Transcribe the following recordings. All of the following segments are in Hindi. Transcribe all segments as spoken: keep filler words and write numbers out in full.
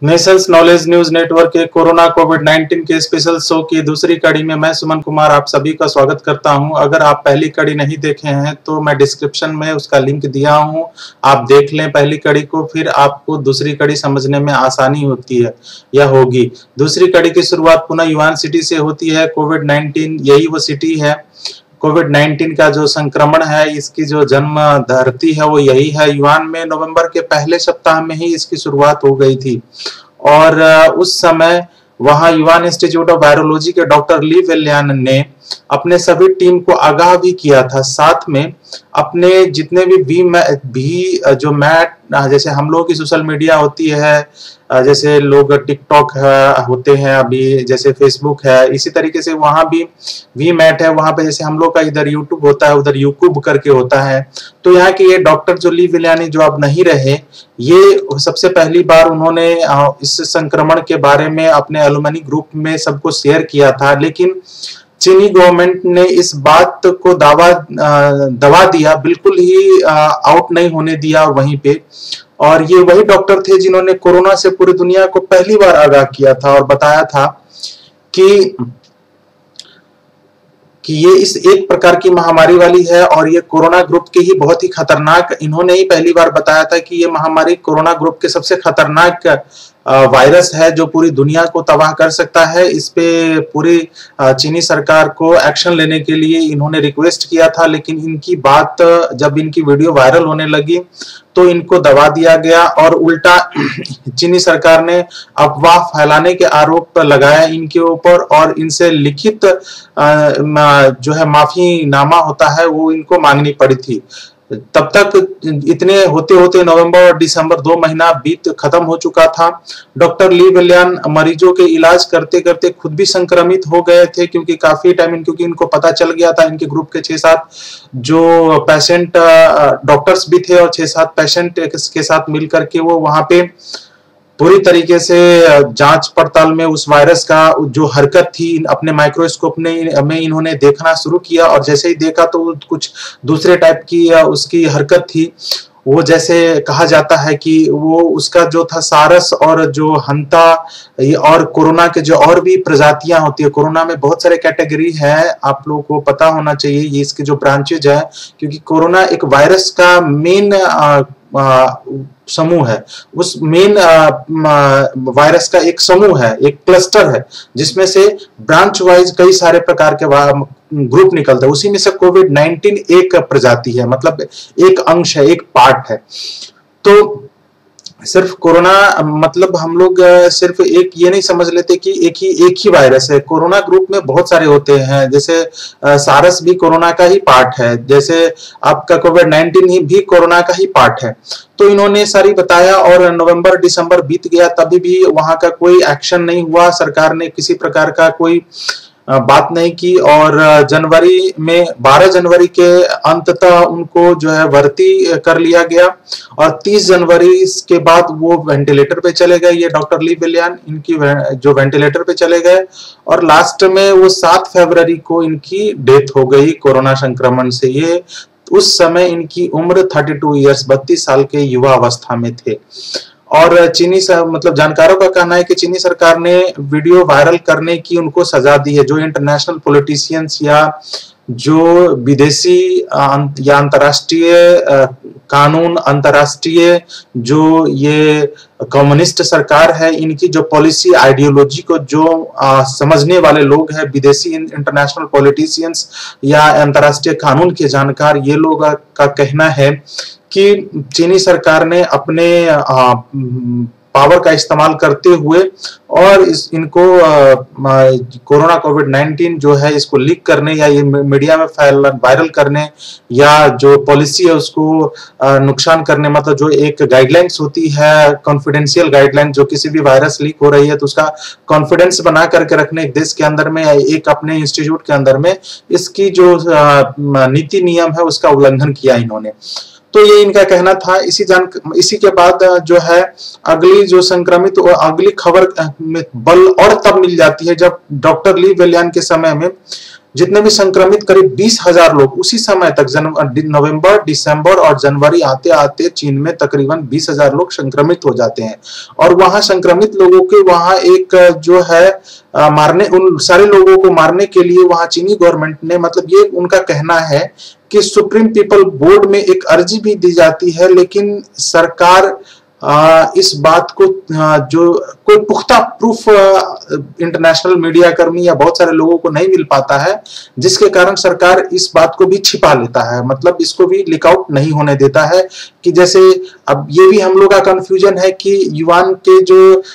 नेशंस नॉलेज न्यूज नेटवर्क के कोरोना कोविड नाइनटीन के स्पेशल शो की दूसरी कड़ी में मैं सुमन कुमार आप सभी का स्वागत करता हूं। अगर आप पहली कड़ी नहीं देखे हैं तो मैं डिस्क्रिप्शन में उसका लिंक दिया हूं, आप देख लें पहली कड़ी को, फिर आपको दूसरी कड़ी समझने में आसानी होती है या होगी। दूसरी कड़ी की शुरुआत पुनः युहान सिटी से होती है। कोविड नाइनटीन यही वो सिटी है, कोविड नाइनटीन का जो संक्रमण है इसकी जो जन्म धरती है वो यही है। युहान में नवंबर के पहले सप्ताह में ही इसकी शुरुआत हो गई थी और उस समय वहां युहान इंस्टीट्यूट ऑफ वायरोलॉजी के डॉक्टर ली वेलियान ने अपने सभी टीम को आगाह भी किया था। साथ में अपने जितने भी भी, भी जो मैट जैसे हम लोगों की सोशल मीडिया होती है, जैसे लोग टिकटॉक होते हैं अभी, जैसे फेसबुक है, इसी तरीके से वहां भी वी मैट है। वहां पे जैसे हम लोग का इधर यूट्यूब होता है उधर यूट्यूब करके होता है। तो यहाँ के ये डॉक्टर जो ली वेलियानी जो अब नहीं रहे, ये सबसे पहली बार उन्होंने इस संक्रमण के बारे में अपने एलुमनी ग्रुप में सबको शेयर किया था, लेकिन चीनी गवर्नमेंट ने इस बात को दावा दबा दिया, बिल्कुल ही आउट नहीं होने दिया वहीं पे। और ये वही डॉक्टर थे जिन्होंने कोरोना से पूरी दुनिया को पहली बार आगाह किया था और बताया था कि कि ये इस एक प्रकार की महामारी वाली है और ये कोरोना ग्रुप के ही बहुत ही खतरनाक, इन्होंने ही पहली बार बताया था कि ये महामारी कोरोना ग्रुप के सबसे खतरनाक वायरस है जो पूरी दुनिया को तबाह कर सकता है। इस पे पूरी चीनी सरकार को एक्शन लेने के लिए इन्होंने रिक्वेस्ट किया था, लेकिन इनकी बात जब इनकी वीडियो वायरल होने लगी तो इनको दबा दिया गया और उल्टा चीनी सरकार ने अफवाह फैलाने के आरोप लगाया इनके ऊपर और इनसे लिखित जो है माफीनामा होता है वो इनको मांगनी पड़ी थी। तब तक इतने होते होते नवंबर और दिसंबर दो महीना बीत खत्म हो चुका था। डॉक्टर ली वेलियान मरीजों के इलाज करते करते खुद भी संक्रमित हो गए थे, क्योंकि काफी टाइम क्योंकि इनको पता चल गया था। इनके ग्रुप के छह सात जो पेशेंट डॉक्टर्स भी थे और छह सात पेशेंट के साथ मिलकर के वो वहां पे पूरी तरीके से जांच पड़ताल में उस वायरस का जो हरकत थी अपने माइक्रोस्कोप में इन्होंने देखना शुरू किया और जैसे ही देखा तो कुछ दूसरे टाइप की उसकी हरकत थी। वो जैसे कहा जाता है कि वो उसका जो था सारस और जो हंता और कोरोना के जो और भी प्रजातियां होती है, कोरोना में बहुत सारे कैटेगरी है, आप लोगों को पता होना चाहिए ये इसके जो ब्रांचेज है, क्योंकि कोरोना एक वायरस का मेन समूह है, उस मेन वायरस का एक समूह है, एक क्लस्टर है जिसमें से ब्रांच वाइज कई सारे प्रकार के ग्रुप निकलते हैं। उसी में से कोविड नाइनटीन एक प्रजाति है, मतलब एक अंश है, एक पार्ट है। तो सिर्फ कोरोना मतलब हम लोग सिर्फ एक ये नहीं समझ लेते कि एक ही एक ही वायरस है। कोरोना ग्रुप में बहुत सारे होते हैं, जैसे सारस भी कोरोना का ही पार्ट है, जैसे आपका कोविड नाइनटीन ही भी कोरोना का ही पार्ट है। तो इन्होंने सारी बताया और नवंबर दिसंबर बीत गया तभी भी वहां का कोई एक्शन नहीं हुआ, सरकार ने किसी प्रकार का कोई बात नहीं की और जनवरी में बारह जनवरी के अंततः उनको जो है भर्ती कर लिया गया और तीस जनवरी के बाद वो वेंटिलेटर पे चले गए। ये डॉक्टर ली वेलियान इनकी जो वेंटिलेटर पे चले गए और लास्ट में वो सात फरवरी को इनकी डेथ हो गई कोरोना संक्रमण से। ये उस समय इनकी उम्र बत्तीस इयर्स बत्तीस साल के युवा अवस्था में थे। और चीनी मतलब जानकारों का कहना है कि चीनी सरकार ने वीडियो वायरल करने की उनको सजा दी है। जो इंटरनेशनल पॉलिटिशियंस या जो विदेशी या अंतर्राष्ट्रीय कानून, अंतर्राष्ट्रीय जो ये कम्युनिस्ट सरकार है, इनकी जो पॉलिसी आइडियोलॉजी को जो आ, समझने वाले लोग हैं, विदेशी इंटरनेशनल पॉलिटिशियंस या अंतर्राष्ट्रीय कानून के जानकार, ये लोग का कहना है कि चीनी सरकार ने अपने आ, पावर का इस्तेमाल करते हुए और इस इनको कोरोना कोविड नाइनटीन जो है इसको लीक करने या ये मीडिया में फैल वायरल करने या जो पॉलिसी है उसको आ, नुकसान करने, मतलब जो एक गाइडलाइंस होती है कॉन्फिडेंशियल गाइडलाइन, जो किसी भी वायरस लीक हो रही है तो उसका कॉन्फिडेंस बना करके रखने एक देश के अंदर में या एक अपने इंस्टीट्यूट के अंदर में, इसकी जो नीति नियम है उसका उल्लंघन किया इन्होंने। तो ये इनका कहना था। इसी जान इसी के बाद जो है अगली जो संक्रमित और अगली खबर में बल और तब मिल जाती है जब डॉक्टर ली वेलियन के समय में जितने भी संक्रमित करीब बीस हजार लोग उसी समय तक नवंबर, दिसंबर और जनवरी आते आते चीन में तकरीबन बीस हजार लोग संक्रमित हो जाते हैं। और वहां संक्रमित लोगों के वहां एक जो है आ, मारने उन सारे लोगों को मारने के लिए वहां चीनी गवर्नमेंट ने, मतलब ये उनका कहना है कि सुप्रीम पीपल बोर्ड में एक अर्जी भी दी जाती है, लेकिन सरकार आ, इस बात को आ, जो कोई पुख्ता प्रूफ इंटरनेशनल मीडिया कर्मी या बहुत सारे लोगों को नहीं मिल पाता है, जिसके कारण सरकार इस बात को भी छिपा लेता है, मतलब इसको भी लीक आउट नहीं होने देता है। कि जैसे अब ये भी हम लोग का कंफ्यूजन है कि युवान के जो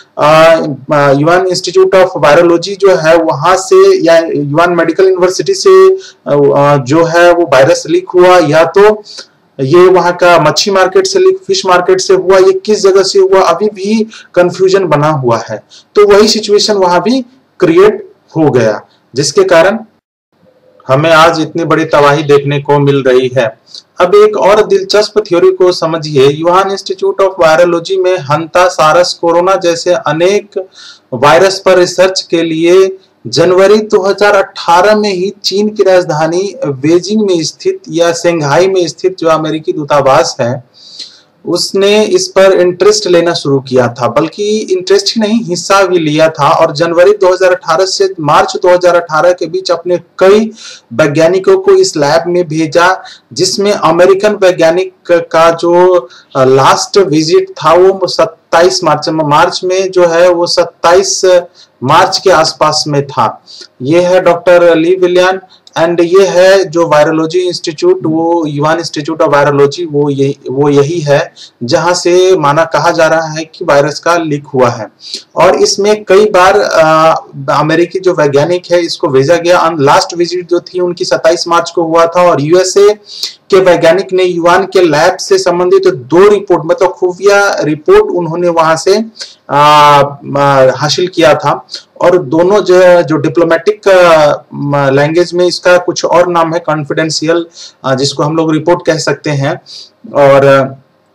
युवान इंस्टीट्यूट ऑफ वायरोलॉजी जो है वहां से या युवान मेडिकल यूनिवर्सिटी से आ, जो है वो वायरस लीक हुआ या तो ये वहां का मच्छी मार्केट से लीक, फिश मार्केट से हुआ, ये किस जगह से हुआ, अभी भी कंफ्यूजन बना हुआ है। तो वही सिचुएशन वहां भी क्रिएट हो गया, जिसके कारण हमें आज इतनी बड़ी तबाही देखने को मिल रही है। अब एक और दिलचस्प थ्योरी को समझिए। यूहान इंस्टीट्यूट ऑफ वायरोलॉजी में हंता, सारस, कोरोना जैसे अनेक वायरस पर रिसर्च के लिए जनवरी दो हज़ार अठारह में ही चीन की राजधानी बेजिंग में स्थित या शंघाई में स्थित जो अमेरिकी दूतावास है उसने इस पर इंटरेस्ट लेना शुरू किया था, बल्कि इंटरेस्ट ही नहीं हिस्सा भी लिया था। और जनवरी दो हज़ार अठारह से मार्च दो हज़ार अठारह के बीच अपने कई वैज्ञानिकों को इस लैब में भेजा, जिसमें अमेरिकन वैज्ञानिक का जो लास्ट विजिट था वो सत्ताईस मार्च में मार्च में जो है वो सत्ताईस मार्च के आसपास में था। ये है डॉक्टर ली वेलियन एंड ये है जो वायरोलॉजी इंस्टीट्यूट, वो यूहान इंस्टीट्यूट ऑफ वायरोलॉजी, वो ये वो यही है जहां से माना कहा जा रहा है कि वायरस का लीक हुआ है। और इसमें कई बार आ, अमेरिकी जो वैज्ञानिक है इसको भेजा गया। लास्ट विजिट जो थी उनकी सत्ताईस मार्च को हुआ था और यूएसए के वैज्ञानिक ने यूहान के लैब से संबंधित तो दो रिपोर्ट, मतलब खुफिया रिपोर्ट उन्होंने वहां से आ, आ, हासिल किया था। और दोनों जो जो डिप्लोमेटिक लैंग्वेज में इसका कुछ और नाम है, कॉन्फिडेंशियल, जिसको हम लोग रिपोर्ट कह सकते हैं, और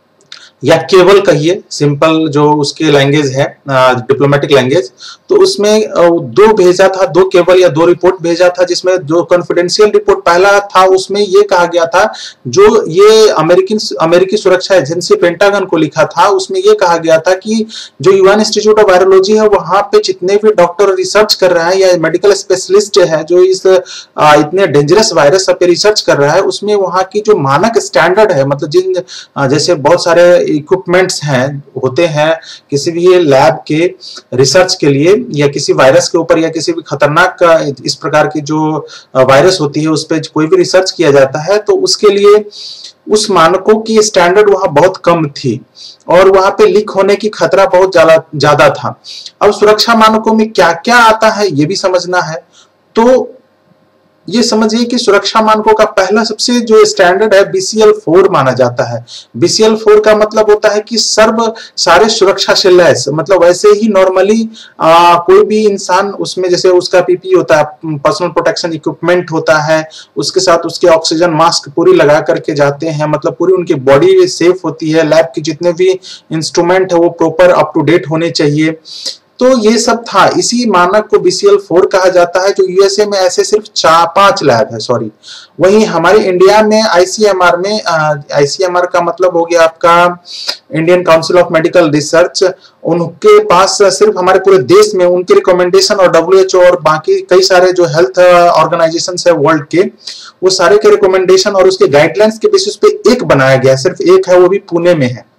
या केवल कहिए, सिंपल जो उसके लैंग्वेज है डिप्लोमेटिक लैंग्वेज। तो उसमें दो भेजा था, दो केवल या दो रिपोर्ट भेजा था, जिसमें जो कॉन्फिडेंशियल रिपोर्ट पहला था उसमें ये कहा गया था, जो ये अमेरिकी अमेरिकी सुरक्षा एजेंसी पेंटागन को लिखा था, उसमें ये कहा गया था कि जो यूएन इंस्टीट्यूट ऑफ वायरोलॉजी है वहां पे जितने भी डॉक्टर रिसर्च कर रहे हैं या मेडिकल स्पेशलिस्ट है जो इस आ, इतने डेंजरस वायरस पे रिसर्च कर रहा है, उसमें वहां की जो मानक स्टैंडर्ड है, मतलब जिन जैसे बहुत सारे इक्विपमेंट्स हैं होते हैं किसी भी लैब के रिसर्च के लिए या किसी वायरस के ऊपर या किसी भी खतरनाक इस प्रकार की जो वायरस होती है उस पर कोई भी रिसर्च किया जाता है, तो उसके लिए उस मानकों की स्टैंडर्ड वहां बहुत कम थी और वहां पे लीक होने की खतरा बहुत ज्यादा ज्यादा था। अब सुरक्षा मानकों में क्या क्या आता है ये भी समझना है। तो ये समझिए कि सुरक्षा मानकों का पहला सबसे जो स्टैंडर्ड है बी सी एल फोर माना जाता है। बी सी एल फोर का मतलब होता है कि सर्व सारे सुरक्षा से लैस, मतलब वैसे ही नॉर्मली कोई भी इंसान उसमें जैसे उसका पी पी ई होता है, पर्सनल प्रोटेक्शन इक्विपमेंट होता है, उसके साथ उसके ऑक्सीजन मास्क पूरी लगा करके जाते हैं, मतलब पूरी उनकी बॉडी सेफ होती है, लैब के जितने भी इंस्ट्रूमेंट है वो प्रॉपर अप टू डेट होने चाहिए। तो ये सब था, इसी मानक को बी सी एल फोर कहा जाता है, जो यूएसए में ऐसे सिर्फ चार पांच लैब है, सॉरी। वहीं हमारे इंडिया में आई सी एम आर में, आई सी एम आर का मतलब हो गया आपका Indian council of medical research, उनके पास सिर्फ हमारे पूरे देश में उनके रिकमेंडेशन और डब्ल्यू एच ओ और बाकी कई सारे जो हेल्थ ऑर्गेनाइजेशन है वर्ल्ड के, वो सारे के रिकमेंडेशन और उसके गाइडलाइंस के बेसिस पे एक बनाया गया, सिर्फ एक है, वो भी पुणे में है।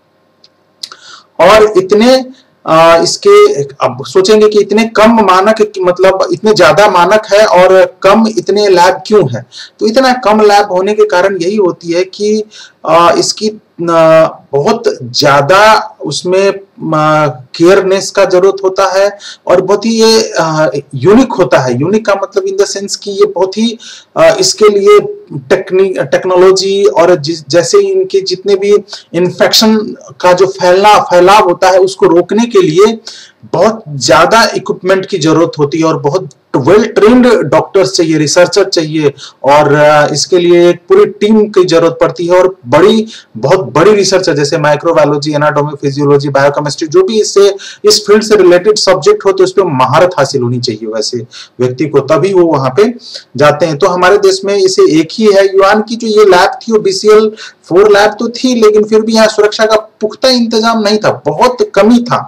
और इतने आ, इसके अब सोचेंगे कि इतने कम मानक, मतलब इतने ज्यादा मानक है और कम इतने लैब क्यों है? तो इतना कम लैब होने के कारण यही होती है कि आ, इसकी आ, बहुत ज्यादा उसमें केयरनेस का जरूरत होता है और बहुत ही ये यूनिक होता है। यूनिक का मतलब इन द सेंस कि ये बहुत ही आ, इसके लिए टेक्निक टेक्नोलॉजी और जैसे इनके जितने भी इन्फेक्शन का जो फैलना फैलाव होता है उसको रोकने के लिए बहुत ज्यादा इक्विपमेंट की जरूरत होती है और बहुत वेल ट्रेन्ड डॉक्टर्स चाहिए, रिसर्चर चाहिए, और इसके लिए एक पूरी टीम की जरूरत पड़ती है, और बड़ी बहुत बड़ी रिसर्च है, जैसे माइक्रोबायोलॉजी, एनाटॉमी, फिजियोलॉजी, बायोकेमिस्ट्री, जो भी इससे इस फील्ड से रिलेटेड सब्जेक्ट हो तो उस पर महारत हासिल होनी चाहिए वैसे व्यक्ति को, तभी वो वहां पे जाते हैं। तो हमारे देश में इसे एक ही है। युआन की जो ये लैब थी वो बीसीएल फोर लैब तो थी, लेकिन फिर भी यहाँ सुरक्षा का पुख्ता इंतजाम नहीं था, बहुत कमी था।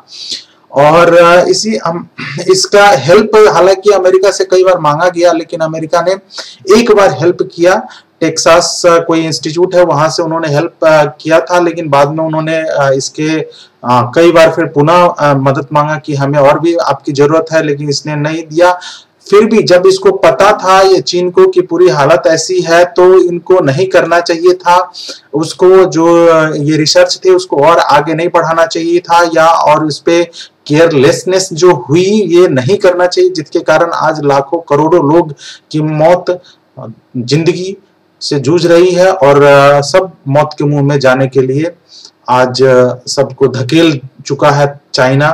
और इसी हम इसका हेल्प हालांकि अमेरिका से कई बार मांगा गया, लेकिन अमेरिका ने एक बार हेल्प किया, टेक्सास कोई इंस्टीट्यूट है वहां से उन्होंने हेल्प किया था, लेकिन बाद में उन्होंने इसके कई बार फिर पुनः मदद मांगा कि हमें और भी आपकी जरूरत है, लेकिन इसने नहीं दिया। फिर भी जब इसको पता था ये चीन को कि पूरी हालत ऐसी है, तो इनको नहीं करना चाहिए था, उसको जो ये रिसर्च थे उसको और आगे नहीं बढ़ाना चाहिए था, या और उस पे केयरलेसनेस जो हुई ये नहीं करना चाहिए, जिसके कारण आज लाखों करोड़ों लोग की मौत जिंदगी से जूझ रही है, और सब मौत के मुंह में जाने के लिए आज सबको धकेल चुका है चाइना।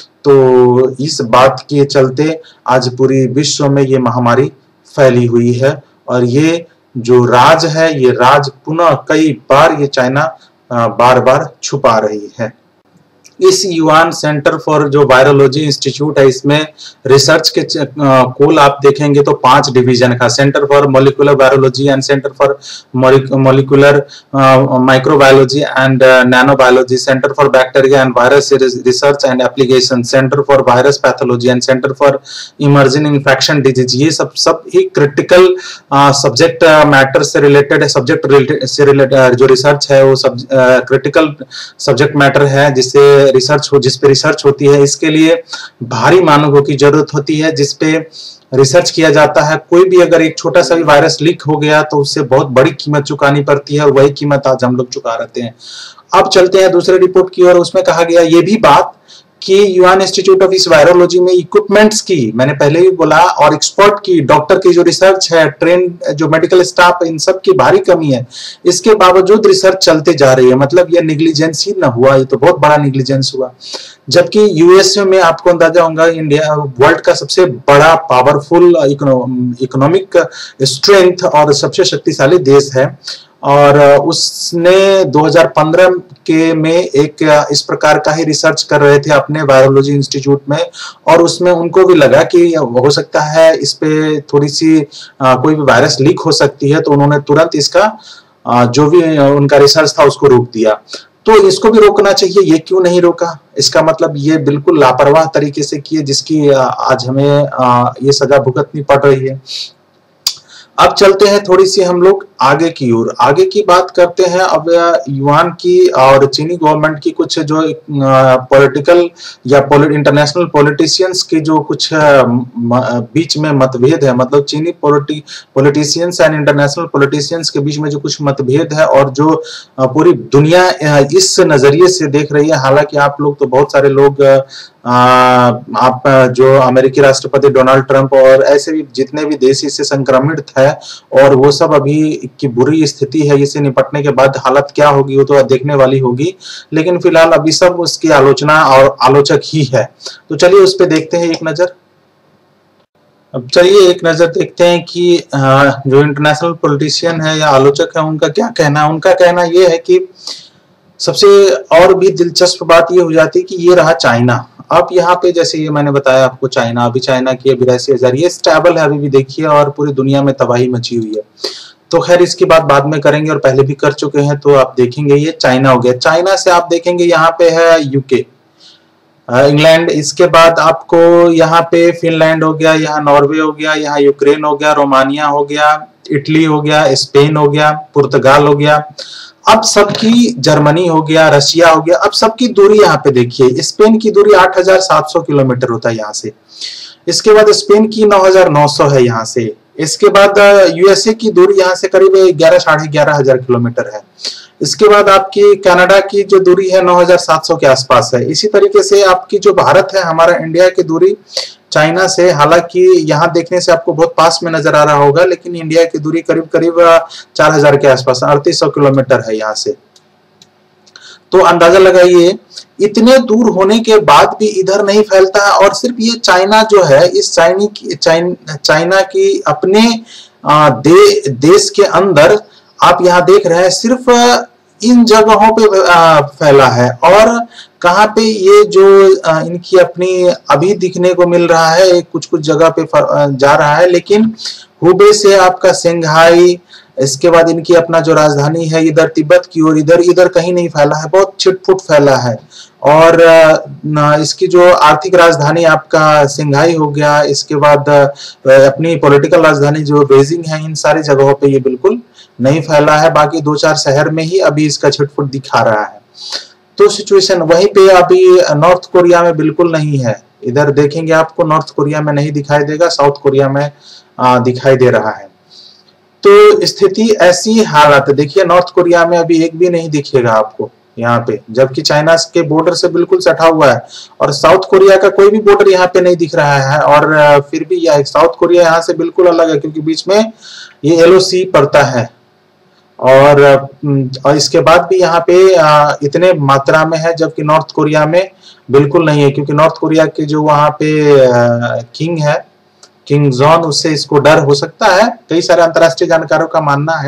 तो इस बात के चलते आज पूरी विश्व में ये महामारी फैली हुई है, और ये जो राज है ये राज पुनः कई बार ये चाइना बार बार छुपा रही है। इस युआन सेंटर फॉर जो वायरोलॉजी इंस्टीट्यूट है, इसमें रिसर्च के कुल आप देखेंगे तो पांच डिवीजन का, center for molecular virology and center for molecular microbiology and nanobiology, center for bacteria and virus research and application, center for virus pathology and center for emerging infection disease. ये सब सब ही क्रिटिकल सब्जेक्ट मैटर से रिलेटेड है, सब्जेक्ट रिलेटेड से रिलेटेड जो रिसर्च है वो सब क्रिटिकल सब्जेक्ट मैटर है, जिससे रिसर्च हो जिस पे रिसर्च होती है। इसके लिए भारी मानकों की जरूरत होती है जिस पे रिसर्च किया जाता है। कोई भी अगर एक छोटा सा भी वायरस लीक हो गया तो उससे बहुत बड़ी कीमत चुकानी पड़ती है, और वही कीमत आज हम लोग चुका रहते हैं। अब चलते हैं दूसरे रिपोर्ट की ओर। उसमें कहा गया ये भी बात कि युआन इंस्टीट्यूट ऑफ इस वायरोलॉजी में इक्विपमेंट्स की, मैंने पहले भी बोला, और एक्सपर्ट की, डॉक्टर की जो रिसर्च है, ट्रेन जो मेडिकल स्टाफ, इन सब की भारी कमी है। इसके बावजूद रिसर्च चलते जा रही है, मतलब ये निग्लिजेंस ही ना हुआ, ये तो बहुत बड़ा निग्लिजेंस हुआ। जबकि यूएसए में आपको अंदाजा होगा इंडिया वर्ल्ड का सबसे बड़ा पावरफुल इकोनॉमिक स्ट्रेंथ और सबसे शक्तिशाली देश है, और उसने दो हज़ार पंद्रह के में एक इस प्रकार का ही रिसर्च कर रहे थे अपने वायरोलॉजी इंस्टीट्यूट में, और उसमें उनको भी लगा कि हो सकता है इस पे थोड़ी सी कोई भी वायरस लीक हो सकती है, तो उन्होंने तुरंत इसका जो भी उनका रिसर्च था उसको रोक दिया। तो इसको भी रोकना चाहिए, ये क्यों नहीं रोका? इसका मतलब ये बिल्कुल लापरवाह तरीके से किए, जिसकी आज हमें ये सजा भुगतनी पड़ रही है। अब चलते हैं थोड़ी सी हम लोग आगे की ओर, आगे की बात करते हैं। अब युआन की और चीनी गवर्नमेंट की कुछ जो पॉलिटिकल या इंटरनेशनल पॉलिटिशियंस की जो कुछ बीच में मतभेद है, मतलब चीनी पॉलिटिशियंस एंड इंटरनेशनल पॉलिटिशियंस के बीच में जो कुछ मतभेद है, और जो पूरी दुनिया इस नजरिए से देख रही है। हालांकि आप लोग तो बहुत सारे लोग आ, आप जो अमेरिकी राष्ट्रपति डोनाल्ड ट्रंप और ऐसे भी जितने भी देश इससे संक्रमित है, और वो सब अभी की बुरी स्थिति है, इससे निपटने के बाद हालत क्या होगी वो तो देखने वाली होगी, लेकिन फिलहाल अभी सब उसकी आलोचना और आलोचक ही है। तो चलिए उस पर देखते हैं एक नजर। अब चलिए एक नजर देखते हैं कि जो इंटरनेशनल पॉलिटिशियन है या आलोचक है उनका क्या कहना है। उनका कहना यह है कि सबसे और भी दिलचस्प बात ये हो जाती है कि ये रहा चाइना। अब यहाँ पे जैसे ये मैंने बताया आपको, चाइना अभी चाइना की बिरासी हजार ये स्टेबल है अभी भी, देखिए, और पूरी दुनिया में तबाही मची हुई है। तो खैर इसकी बात बाद में करेंगे, और पहले भी कर चुके हैं। तो आप देखेंगे ये चाइना हो गया। चाइना से आप देखेंगे यहाँ पे है यूके, इंग्लैंड, इसके बाद आपको यहाँ पे फिनलैंड हो गया, यहाँ नॉर्वे हो गया, यहाँ यूक्रेन हो गया, रोमानिया हो गया, इटली हो गया, स्पेन हो गया, पुर्तगाल हो गया, अब सबकी जर्मनी हो गया, रशिया हो गया। अब सबकी दूरी यहाँ पे देखिए, स्पेन की दूरी आठ हज़ार सात सौ किलोमीटर होता है यहाँ से, इसके बाद स्पेन की नौ हज़ार नौ सौ है यहाँ से, इसके बाद यूएसए की दूरी यहाँ से करीब ग्यारह साढ़े ग्यारह हजार किलोमीटर है, इसके बाद आपकी कनाडा की जो दूरी है नौ हज़ार सात सौ के आसपास है। इसी तरीके से आपकी जो भारत है, हमारा इंडिया की दूरी चाइना से, हालांकि यहाँ देखने से आपको बहुत पास में नजर आ रहा होगा, लेकिन इंडिया की दूरी करीब करीब चार हजार के आसपास, अड़तीस सौ किलोमीटर है यहाँ से। तो अंदाजा लगाइए इतने दूर होने के बाद भी इधर नहीं फैलता है। और सिर्फ ये चाइना जो है, इस चाइनी की चाइना की अपने दे, देश के अंदर आप यहाँ देख रहे हैं सिर्फ इन जगहों पे फैला है। और कहाँ पे ये जो इनकी अपनी अभी दिखने को मिल रहा है, कुछ कुछ जगह पे जा रहा है, लेकिन हुबे से आपका सिंघाई, इसके बाद इनकी अपना जो राजधानी है इधर तिब्बत की ओर, इधर इधर कहीं नहीं फैला है, बहुत छिटपुट फैला है। और इसकी जो आर्थिक राजधानी आपका सिंघाई हो गया, इसके बाद अपनी पॉलिटिकल राजधानी जो बेजिंग है, इन सारी जगहों पे ये बिल्कुल नहीं फैला है। बाकी दो चार शहर में ही अभी इसका छिटपुट दिखा रहा है। तो सिचुएशन वहीं पे अभी नॉर्थ कोरिया में बिल्कुल नहीं है। इधर देखेंगे आपको नॉर्थ कोरिया में नहीं दिखाई देगा, साउथ कोरिया में आ, दिखाई दे रहा है। तो स्थिति ऐसी हालत, देखिए नॉर्थ कोरिया में अभी एक भी नहीं दिखेगा आपको यहाँ पे, जबकि चाइना के बॉर्डर से बिल्कुल सटा हुआ है। और साउथ कोरिया का कोई भी बॉर्डर यहाँ पे नहीं दिख रहा है। और फिर भी यह साउथ कोरिया यहाँ से बिल्कुल अलग है, क्योंकि बीच में ये येलो सी पड़ता है। और, और इसके बाद भी यहाँ पे इतने मात्रा में है, जबकि नॉर्थ कोरिया में बिल्कुल नहीं है, क्योंकि नॉर्थ कोरिया के जो वहाँ पे किंग है, किंग जॉन, उससे इसको डर हो सकता है, कई सारे अंतर्राष्ट्रीय जानकारों का मानना है।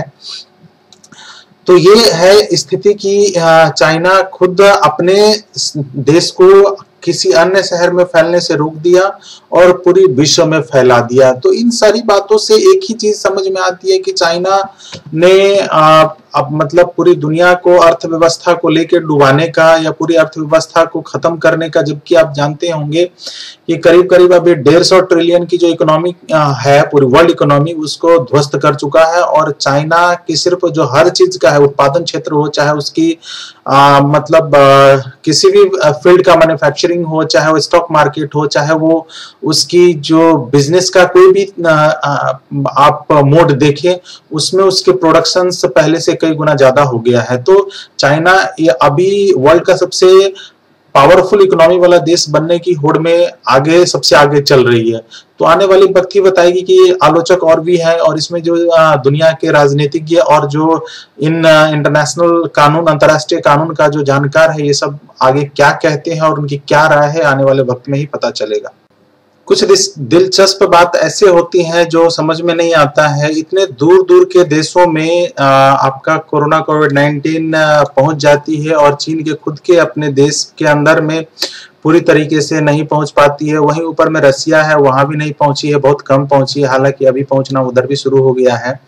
तो ये है स्थिति कि चाइना खुद अपने देश को किसी अन्य शहर में फैलने से रोक दिया और पूरी विश्व में फैला दिया। तो इन सारी बातों से एक ही चीज समझ में आती है कि चाइना ने आ, अब मतलब पूरी दुनिया को अर्थव्यवस्था को लेकर डुबाने का या पूरी अर्थव्यवस्था को खत्म करने का, जबकि आप जानते होंगे कि करीब करीब अभी डेढ़ सौ ट्रिलियन की जो इकोनॉमी है, पूरी वर्ल्ड इकोनॉमी, उसको ध्वस्त कर चुका है। और चाइना की सिर्फ जो हर चीज का है, उत्पादन क्षेत्र हो, चाहे उसकी आ, मतलब आ, किसी भी फील्ड का मैन्युफैक्चरिंग हो, चाहे वो स्टॉक मार्केट हो, चाहे वो उसकी जो बिजनेस का कोई भी आ, आ, आप मोड देखें, उसमें उसके प्रोडक्शन से पहले से कई गुना ज्यादा हो गया है। तो चाइना ये अभी वर्ल्ड का सबसे पावरफुल इकोनॉमी वाला देश बनने की होड़ में आगे, सबसे आगे चल रही है। तो आने वाली वक्त ही बताएगी कि आलोचक और भी हैं, और इसमें जो दुनिया के राजनीतिज्ञ और जो इन इंटरनेशनल कानून, अंतर्राष्ट्रीय कानून का जो जानकार है, ये सब आगे क्या कहते हैं और उनकी क्या राय है, आने वाले वक्त में ही पता चलेगा। कुछ दिलचस्प बात ऐसे होती हैं जो समझ में नहीं आता है। इतने दूर दूर के देशों में आ, आपका कोरोना कोविड नाइन्टीन पहुंच जाती है, और चीन के खुद के अपने देश के अंदर में पूरी तरीके से नहीं पहुंच पाती है। वहीं ऊपर में रसिया है, वहां भी नहीं पहुंची है, बहुत कम पहुंची है, हालांकि अभी पहुंचना उधर भी शुरू हो गया है।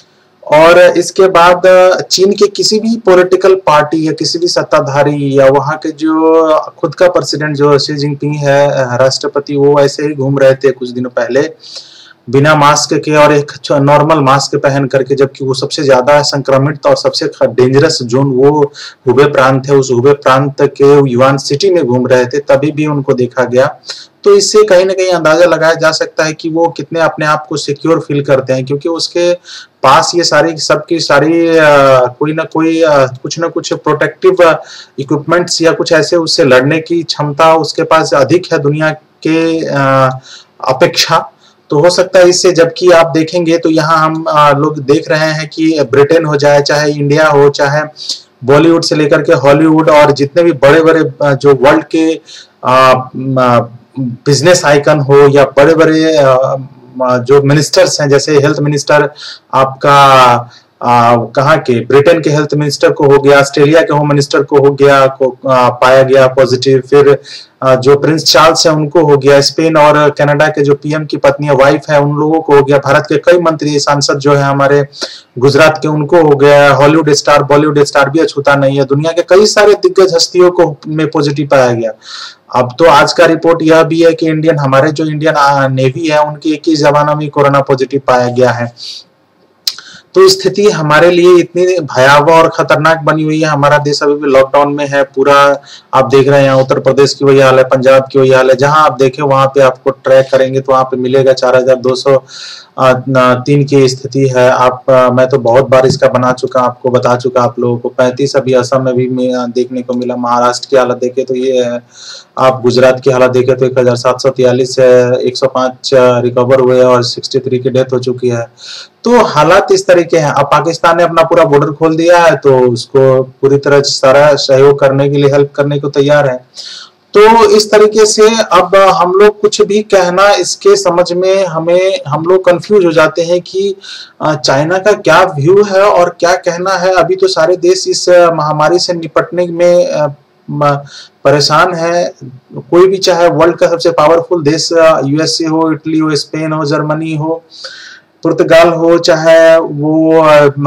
और इसके बाद चीन के किसी भी पॉलिटिकल पार्टी या किसी भी सत्ताधारी या वहां के जो खुद का प्रेसिडेंट जो शी जिनपिंग है, राष्ट्रपति, वो ऐसे ही घूम रहे थे कुछ दिनों पहले बिना मास्क के और एक नॉर्मल मास्क पहन करके, जबकि वो सबसे ज्यादा संक्रमित और सबसे डेंजरस जोन वो हुबे प्रांत है, उस हुबे प्रांत के युवान सिटी में घूम रहे थे, तभी भी उनको देखा गया। तो इससे कहीं ना कहीं अंदाजा लगाया जा सकता है कि वो कितने अपने आप को सिक्योर फील करते हैं, क्योंकि उसके पास ये सारी सबकी सारी आ, कोई ना कोई आ, कुछ ना कुछ प्रोटेक्टिव इक्विपमेंट्स या कुछ ऐसे उससे लड़ने की क्षमता उसके पास अधिक है दुनिया के आ, अपेक्षा। तो हो सकता है इससे, जबकि आप देखेंगे तो यहाँ हम आ, लोग देख रहे हैं कि ब्रिटेन हो जाए, चाहे इंडिया हो, चाहे बॉलीवुड से लेकर के हॉलीवुड और जितने भी बड़े बड़े जो वर्ल्ड के बिजनेस आइकन हो या बड़े बड़े जो मिनिस्टर्स हैं, जैसे हेल्थ मिनिस्टर आपका कहाँ के, ब्रिटेन के हेल्थ मिनिस्टर को हो गया, ऑस्ट्रेलिया के होम मिनिस्टर को हो गया, को आ, पाया गया पॉजिटिव, फिर आ, जो प्रिंस चार्ल्स है उनको हो गया, स्पेन और कनाडा के जो पीएम की पत्नी वाइफ है उन लोगों को हो गया, भारत के कई मंत्री सांसद जो है हमारे गुजरात के उनको हो गया, हॉलीवुड स्टार बॉलीवुड स्टार भी अछूता नहीं है, दुनिया के कई सारे दिग्गज हस्तियों को में पॉजिटिव पाया गया। अब तो आज का रिपोर्ट यह भी है कि इंडियन हमारे जो इंडियन नेवी है उनकी एक ही जमाना में कोरोना पॉजिटिव पाया गया है। तो स्थिति हमारे लिए इतनी भयावह और खतरनाक बनी हुई है। हमारा देश अभी भी लॉकडाउन में है पूरा। आप देख रहे हैं यहाँ उत्तर प्रदेश की वही हाल है, पंजाब की वही हाल है। जहां आप देखें वहां पे आपको ट्रैक करेंगे तो वहां पे मिलेगा चार हजार दो सौ तीन की स्थिति है। आप मैं तो बहुत बार इसका बना चुका, आपको बता चुका आप लोगों को। पैंतीस अभी असम में भी देखने को मिला। महाराष्ट्र की हालत देखे तो ये है, आप गुजरात की हालत देखे तो एक हजार सात सौ तियालीस है, एक सौ पांच रिकवर हुए और तिरसठ की डेथ हो चुकी है। तो हालात इस तरह के हैं। अब पाकिस्तान ने अपना पूरा बॉर्डर खोल दिया है, तो उसको पूरी तरह सारा सहयोग करने के लिए, हेल्प करने को तैयार है। तो इस तरीके से अब हम लोग कुछ भी कहना, इसके समझ में हमें हम लोग कंफ्यूज हो जाते हैं कि चाइना का क्या व्यू है और क्या कहना है। अभी तो सारे देश इस महामारी से निपटने में परेशान है। कोई भी, चाहे वर्ल्ड का सबसे पावरफुल देश यूएसए हो, इटली हो, स्पेन हो, जर्मनी हो, पुर्तगाल हो, चाहे वो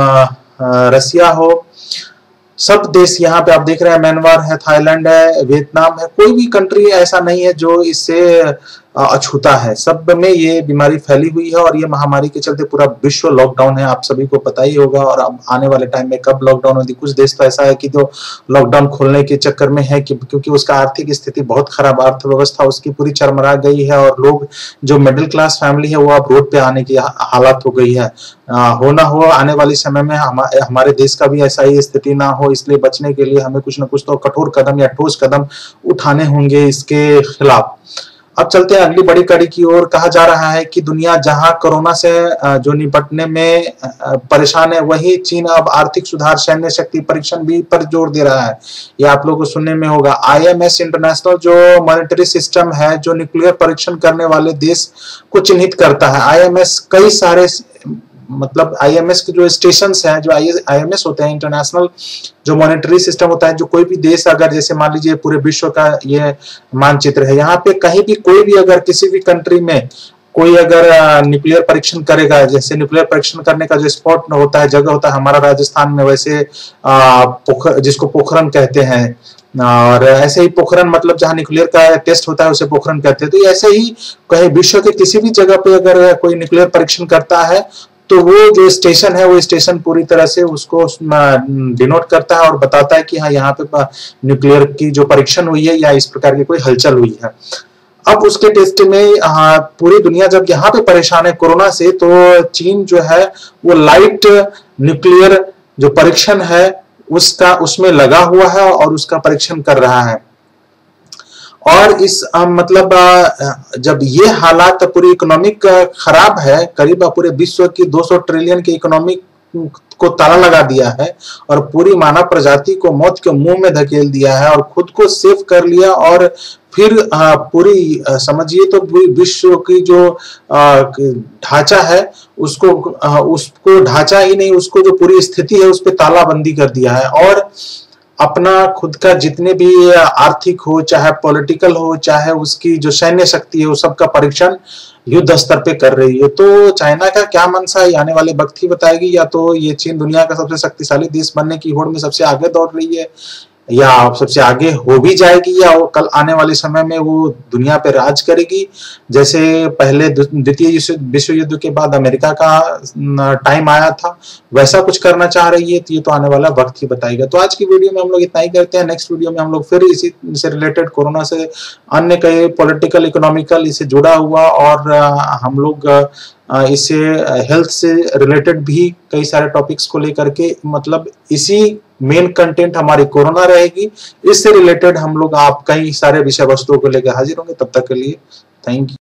रसिया हो, सब देश यहाँ पे आप देख रहे हैं, म्यांमार है, थाईलैंड है, वियतनाम है, कोई भी कंट्री ऐसा नहीं है जो इससे अछूता है। सब में ये बीमारी फैली हुई है और ये महामारी के चलते पूरा विश्व लॉकडाउन है, आप सभी को पता ही होगा। और अब आने वाले टाइम में कब लॉकडाउन होगी, कुछ देश तो ऐसा है कि जो लॉकडाउन खोलने के चक्कर में है कि क्योंकि उसका आर्थिक स्थिति बहुत खराब, अर्थव्यवस्था उसकी पूरी चरमरा गई है और लोग जो मिडिल क्लास फैमिली है वो अब रोड पे आने की हालत हो गई है। आ, हो ना हो आने वाले समय में हम, हमारे देश का भी ऐसा ही स्थिति ना हो, इसलिए बचने के लिए हमें कुछ न कुछ तो कठोर कदम या ठोस कदम उठाने होंगे इसके खिलाफ। अब चलते हैं अगली बड़ी कड़ी की ओर। कहा जा रहा है कि दुनिया जहां कोरोना से जो निपटने में परेशान है, वही चीन अब आर्थिक सुधार, सैन्य शक्ति परीक्षण भी पर जोर दे रहा है। यह आप लोगों को सुनने में होगा। आईएमएस इंटरनेशनल जो मॉनेटरी सिस्टम है, जो न्यूक्लियर परीक्षण करने वाले देश को चिन्हित करता है। आईएमएस कई सारे, मतलब आईएमएस के जो स्टेशन हैं, जो आईएमएस होते हैं, इंटरनेशनल जो मॉनेटरी सिस्टम होता है, जो कोई भी देश अगर, जैसे मान लीजिए पूरे विश्व का ये मानचित्र है, यहाँ पे कहीं भी कोई भी अगर किसी भी कंट्री में कोई अगर न्यूक्लियर परीक्षण करेगा, जैसे न्यूक्लियर परीक्षण करने का जो स्पॉट होता है, जगह होता है हमारा राजस्थान में, वैसे पोखर, जिसको पोखरण कहते हैं, और ऐसे ही पोखरण मतलब जहां न्यूक्लियर का टेस्ट होता है उसे पोखरण कहते हैं। तो ऐसे ही कहीं विश्व के किसी भी जगह पे अगर कोई न्यूक्लियर परीक्षण करता है तो वो जो स्टेशन है, वो स्टेशन पूरी तरह से उसको डिनोट करता है और बताता है कि हाँ, यहाँ पे न्यूक्लियर की जो परीक्षण हुई है या इस प्रकार की कोई हलचल हुई है। अब उसके टेस्ट में हाँ, पूरी दुनिया जब यहाँ पे परेशान है कोरोना से, तो चीन जो है वो लाइट न्यूक्लियर जो परीक्षण है उसका उसमें लगा हुआ है और उसका परीक्षण कर रहा है। और इस आ, मतलब आ, जब ये हालात, पूरी इकोनॉमिक खराब है, करीब पूरे विश्व की दो सौ ट्रिलियन की इकोनॉमिक को ताला लगा दिया है और पूरी मानव प्रजाति को मौत के मुंह में धकेल दिया है और खुद को सेफ कर लिया, और फिर आ, पूरी समझिए तो पूरी विश्व की जो ढांचा है उसको आ, उसको ढांचा ही नहीं, उसको जो पूरी स्थिति है उस पर तालाबंदी कर दिया है और अपना खुद का जितने भी आर्थिक हो, चाहे पॉलिटिकल हो, चाहे उसकी जो सैन्य शक्ति है, वो सबका परीक्षण युद्ध स्तर पे कर रही है। तो चाइना का क्या मनसा है आने वाले वक्त ही बताएगी। या तो ये चीन दुनिया का सबसे शक्तिशाली देश बनने की होड़ में सबसे आगे दौड़ रही है, या सबसे आगे हो भी जाएगी, या वो कल आने वाले समय में वो दुनिया पे राज करेगी, जैसे पहले द्वितीय विश्व युद्ध के बाद अमेरिका का टाइम आया था, वैसा कुछ करना चाह रही है। तो ये तो आने वाला वक्त ही बताएगा। तो आज की वीडियो में हम लोग इतना ही करते हैं। नेक्स्ट वीडियो में हम लोग फिर इसी से रिलेटेड, कोरोना से अन्य कई पॉलिटिकल, इकोनॉमिकल इससे जुड़ा हुआ, और हम लोग इससे हेल्थ से रिलेटेड भी कई सारे टॉपिक्स को लेकर के, मतलब इसी मेन कंटेंट हमारी कोरोना रहेगी, इससे रिलेटेड हम लोग आप कई सारे विषय वस्तुओं को लेकर हाजिर होंगे। तब तक के लिए थैंक यू।